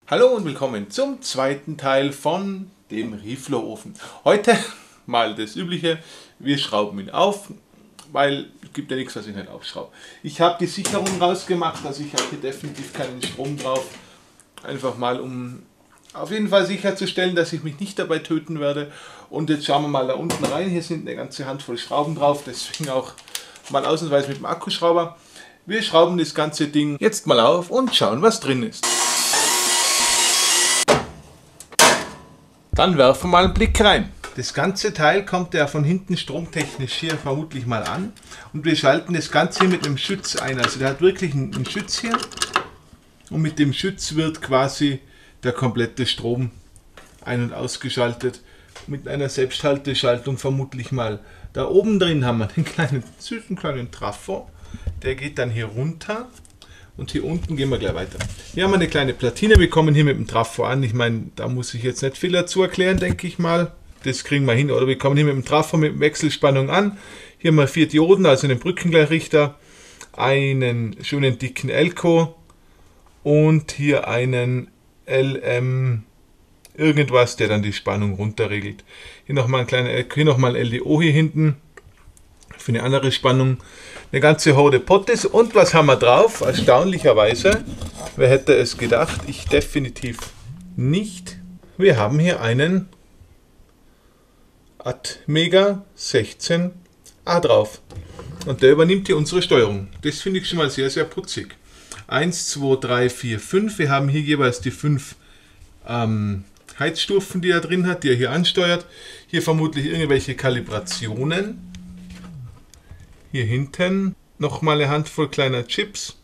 Hallo und willkommen zum zweiten Teil von dem Reflow-Ofen. Heute mal das Übliche, wir schrauben ihn auf, weil es gibt ja nichts, was ich nicht aufschraube. Ich habe die Sicherung rausgemacht, also ich habe hier definitiv keinen Strom drauf. Einfach mal, um auf jeden Fall sicherzustellen, dass ich mich nicht dabei töten werde. Und jetzt schauen wir mal da unten rein, hier sind eine ganze Handvoll Schrauben drauf, deswegen auch mal ausnahmsweise mit dem Akkuschrauber. Wir schrauben das ganze Ding jetzt mal auf und schauen, was drin ist. Dann werfen wir mal einen Blick rein. Das ganze Teil kommt ja von hinten stromtechnisch hier vermutlich mal an. Und wir schalten das Ganze hier mit einem Schütz ein. Also der hat wirklich einen Schütz hier. Und mit dem Schütz wird quasi der komplette Strom ein- und ausgeschaltet. Mit einer Selbsthalteschaltung vermutlich mal. Da oben drin haben wir den süßen kleinen Trafo. Der geht dann hier runter. Und hier unten gehen wir gleich weiter. Hier haben wir eine kleine Platine. Wir kommen hier mit dem Trafo an. Ich meine, da muss ich jetzt nicht viel dazu erklären, denke ich mal. Das kriegen wir hin. Oder wir kommen hier mit dem Trafo mit Wechselspannung an. Hier haben wir 4 Dioden, also einen Brückengleichrichter, einen schönen dicken Elko und hier einen LM irgendwas, der dann die Spannung runterregelt. Hier nochmal ein kleiner Elko, hier nochmal ein LDO hier hinten für eine andere Spannung. Eine ganze Horde Pottes. Und was haben wir drauf? Erstaunlicherweise, wer hätte es gedacht? Ich definitiv nicht. Wir haben hier einen Atmega 16A drauf. Und der übernimmt hier unsere Steuerung. Das finde ich schon mal sehr, sehr putzig. 1, 2, 3, 4, 5. Wir haben hier jeweils die 5 Heizstufen, die er drin hat, die er hier ansteuert. Hier vermutlich irgendwelche Kalibrationen. Hier hinten nochmal eine Handvoll kleiner Chips.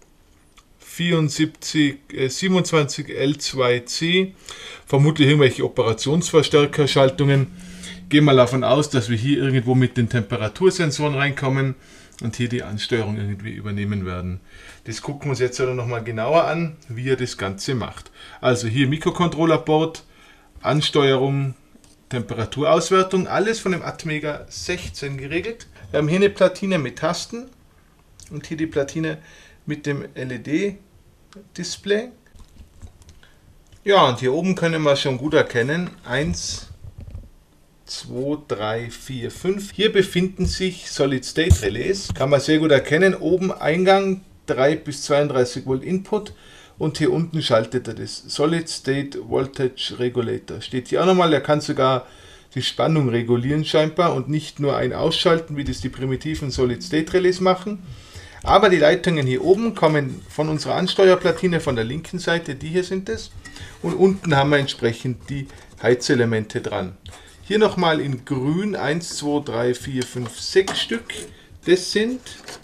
27L2C. Vermutlich irgendwelche Operationsverstärkerschaltungen. Gehen wir davon aus, dass wir hier irgendwo mit den Temperatursensoren reinkommen und hier die Ansteuerung irgendwie übernehmen werden. Das gucken wir uns jetzt nochmal genauer an, wie er das Ganze macht. Also hier Mikrocontroller-Board, Ansteuerung, Temperaturauswertung, alles von dem Atmega 16 geregelt. Wir haben hier eine Platine mit Tasten und hier die Platine mit dem LED-Display. Ja, und hier oben können wir schon gut erkennen, 1, 2, 3, 4, 5. Hier befinden sich Solid-State-Relais. Kann man sehr gut erkennen. Oben Eingang 3 bis 32 Volt Input und hier unten schaltet er das. Solid-State Voltage Regulator. Steht hier auch nochmal, er kann sogar die Spannung regulieren scheinbar und nicht nur ein Ausschalten, wie das die primitiven Solid-State-Relais machen. Aber die Leitungen hier oben kommen von unserer Ansteuerplatine von der linken Seite, die hier sind es. Und unten haben wir entsprechend die Heizelemente dran. Hier nochmal in grün 1, 2, 3, 4, 5, 6 Stück. Das sind,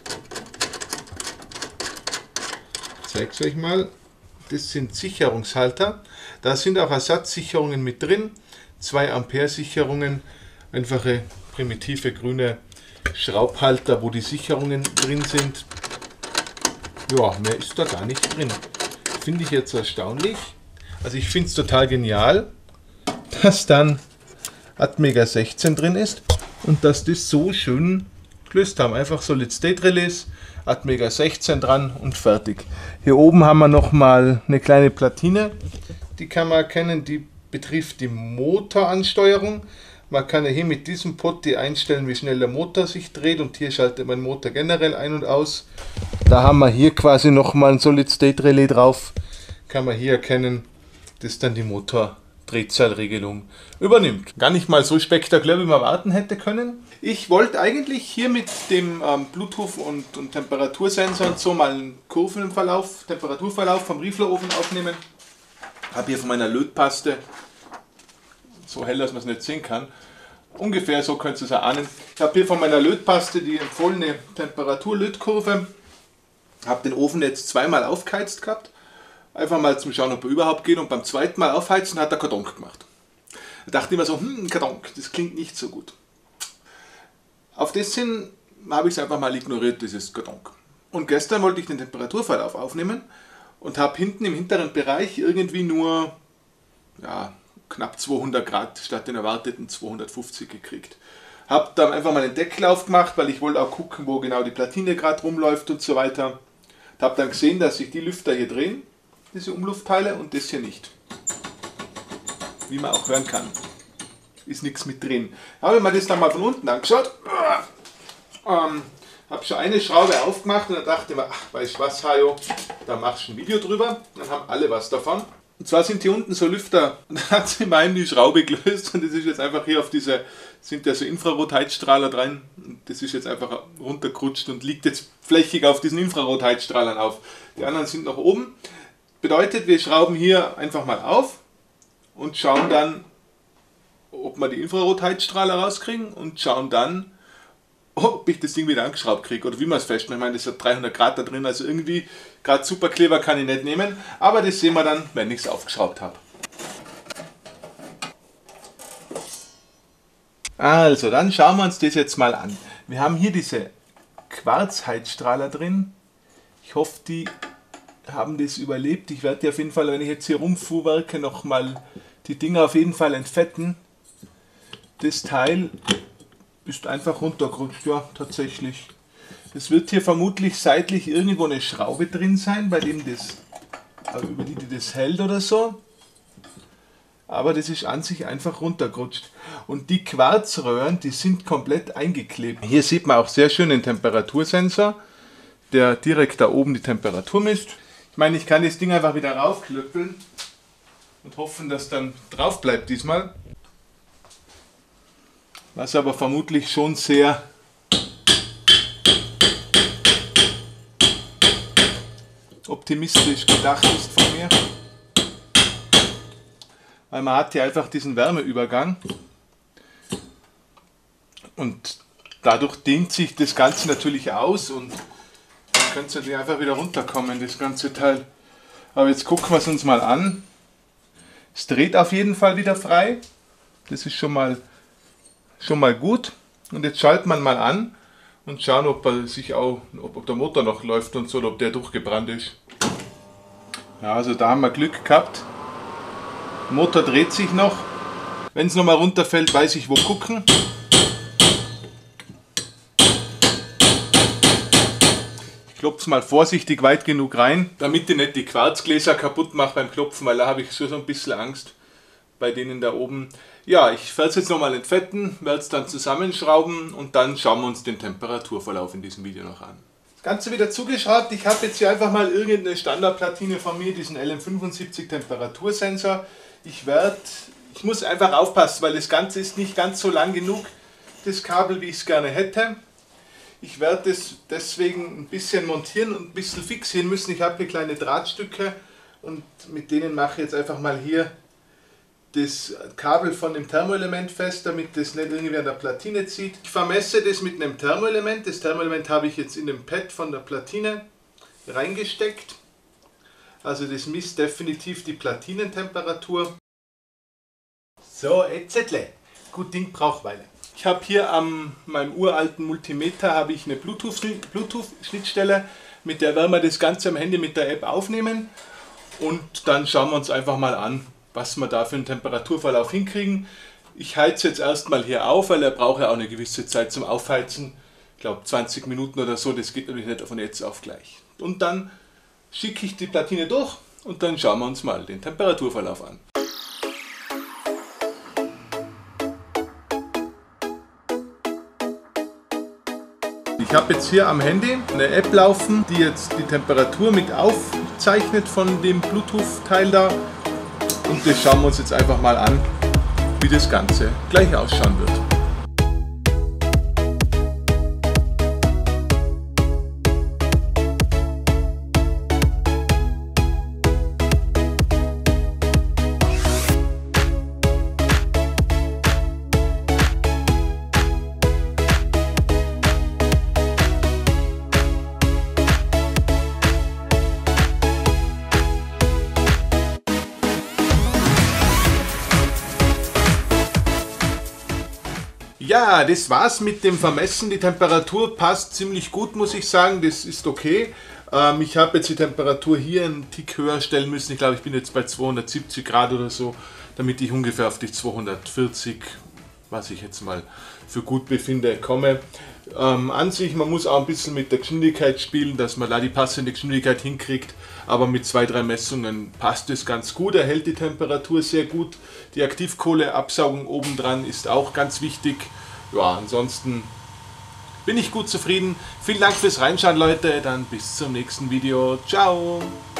ich zeige es euch mal, das sind Sicherungshalter. Da sind auch Ersatzsicherungen mit drin. 2 Ampere Sicherungen, einfache primitive grüne Schraubhalter, wo die Sicherungen drin sind. Ja, mehr ist da gar nicht drin. Finde ich jetzt erstaunlich. Also ich finde es total genial, dass dann Atmega 16 drin ist und dass das so schön gelöst haben. Einfach Solid-State-Relais, Atmega 16 dran und fertig. Hier oben haben wir nochmal eine kleine Platine, die kann man erkennen, die betrifft die Motoransteuerung. Man kann ja hier mit diesem Putty einstellen, wie schnell der Motor sich dreht und hier schaltet man den Motor generell ein und aus. Da haben wir hier quasi nochmal ein Solid-State-Relais drauf. Kann man hier erkennen, das dann die Motordrehzahlregelung übernimmt. Gar nicht mal so spektakulär, wie man erwarten hätte können. Ich wollte eigentlich hier mit dem Bluetooth und Temperatursensor und so mal einen Kurvenverlauf, Temperaturverlauf vom Reflow-Ofen aufnehmen. Habe hier von meiner Lötpaste, so hell, dass man es nicht sehen kann, ungefähr so könnt ihr es erahnen. Ich habe hier von meiner Lötpaste die empfohlene Temperatur-Lötkurve. Habe den Ofen jetzt zweimal aufgeheizt gehabt. Einfach mal zum Schauen, ob er überhaupt geht. Und beim zweiten Mal aufheizen hat er Kardonk gemacht. Da dachte ich immer so, Kardonk, das klingt nicht so gut. Auf das hin habe ich es einfach mal ignoriert, dieses Kardonk. Und gestern wollte ich den Temperaturverlauf aufnehmen und habe hinten im hinteren Bereich irgendwie nur knapp 200 Grad statt den erwarteten 250 gekriegt. Habe dann einfach mal den Deckel aufgemacht, weil ich wollte auch gucken, wo genau die Platine gerade rumläuft und so weiter. Habe dann gesehen, dass sich die Lüfter hier drehen diese Umluftteile, und das hier nicht. Wie man auch hören kann, ist nichts mit drin. Habe ich mir das dann mal von unten angeschaut, habe schon eine Schraube aufgemacht und dann dachte ich mir, ach, weißt du was, Hajo, da machst du ein Video drüber, dann haben alle was davon. Und zwar sind hier unten so Lüfter, und da hat sie meinen die Schraube gelöst, und das ist jetzt einfach hier auf diese, sind ja so Infrarotheizstrahler drin, und das ist jetzt einfach runtergerutscht und liegt jetzt flächig auf diesen Infrarotheizstrahlern auf. Die anderen sind noch oben. Bedeutet, wir schrauben hier einfach mal auf und schauen dann, ob wir die Infrarotheizstrahler rauskriegen, und schauen dann, ob ich das Ding wieder angeschraubt kriege oder wie man es festmacht. Ich meine, das hat 300 Grad da drin, also irgendwie gerade Superkleber kann ich nicht nehmen, aber das sehen wir dann, wenn ich es aufgeschraubt habe. Also, dann schauen wir uns das jetzt mal an. Wir haben hier diese Quarzheizstrahler drin. Ich hoffe, die haben das überlebt. Ich werde die auf jeden Fall, wenn ich jetzt hier rumfuhrwerke, nochmal die Dinger auf jeden Fall entfetten. Das Teil ist einfach runtergerutscht, ja, tatsächlich. Es wird hier vermutlich seitlich irgendwo eine Schraube drin sein, bei dem das, über die das hält oder so. Aber das ist an sich einfach runtergerutscht. Und die Quarzröhren, die sind komplett eingeklebt. Hier sieht man auch sehr schön den Temperatursensor, der direkt da oben die Temperatur misst. Ich meine, ich kann das Ding einfach wieder raufklöppeln und hoffen, dass dann drauf bleibt diesmal. Was aber vermutlich schon sehr optimistisch gedacht ist von mir. Weil man hat hier einfach diesen Wärmeübergang und dadurch dehnt sich das Ganze natürlich aus und dann könnte es natürlich einfach wieder runterkommen, das ganze Teil. Aber jetzt gucken wir es uns mal an. Es dreht auf jeden Fall wieder frei. Das ist schon mal gut. Und jetzt schaltet man mal an und schauen, ob der Motor noch läuft und so, oder ob der durchgebrannt ist. Ja, also da haben wir Glück gehabt. Der Motor dreht sich noch. Wenn es nochmal runterfällt, weiß ich wo gucken. Ich klopfe mal vorsichtig weit genug rein, damit ich nicht die Quarzgläser kaputt mache beim Klopfen, weil da habe ich so ein bisschen Angst bei denen da oben. Ja, ich werde es jetzt nochmal entfetten, werde es dann zusammenschrauben und dann schauen wir uns den Temperaturverlauf in diesem Video noch an. Das Ganze wieder zugeschraubt. Ich habe jetzt hier einfach mal irgendeine Standardplatine von mir, diesen LM75 Temperatursensor. Ich muss einfach aufpassen, weil das Ganze ist nicht ganz so lang genug, das Kabel, wie ich es gerne hätte. Ich werde es deswegen ein bisschen montieren und ein bisschen fixieren müssen. Ich habe hier kleine Drahtstücke und mit denen mache ich jetzt einfach mal hier das Kabel von dem Thermoelement fest, damit das nicht irgendwie an der Platine zieht. Ich vermesse das mit einem Thermoelement. Das Thermoelement habe ich jetzt in dem Pad von der Platine reingesteckt. Also das misst definitiv die Platinentemperatur. So, jetzt gut Ding braucht Weile. Ich habe hier an meinem uralten Multimeter habe ich eine Bluetooth-Schnittstelle, mit der werden wir das Ganze am Handy mit der App aufnehmen und dann schauen wir uns einfach mal an, was wir da für einen Temperaturverlauf hinkriegen. Ich heize jetzt erstmal hier auf, weil er braucht ja auch eine gewisse Zeit zum Aufheizen. Ich glaube 20 Minuten oder so, das geht natürlich nicht von jetzt auf gleich. Und dann schicke ich die Platine durch und dann schauen wir uns mal den Temperaturverlauf an. Ich habe jetzt hier am Handy eine App laufen, die jetzt die Temperatur mit aufzeichnet von dem Bluetooth-Teil da. Und das schauen wir uns jetzt einfach mal an, wie das Ganze gleich ausschauen wird. Ja, das war's mit dem Vermessen. Die Temperatur passt ziemlich gut, muss ich sagen. Das ist okay. Ich habe jetzt die Temperatur hier einen Tick höher stellen müssen. Ich glaube, ich bin jetzt bei 270 Grad oder so, damit ich ungefähr auf die 240 was ich jetzt mal für gut befinde, komme. An sich, man muss auch ein bisschen mit der Geschwindigkeit spielen, dass man da die passende Geschwindigkeit hinkriegt, aber mit 2-3 Messungen passt es ganz gut, er hält die Temperatur sehr gut, die Aktivkohleabsaugung obendran ist auch ganz wichtig. Ja, ansonsten bin ich gut zufrieden. Vielen Dank fürs Reinschauen, Leute, dann bis zum nächsten Video. Ciao!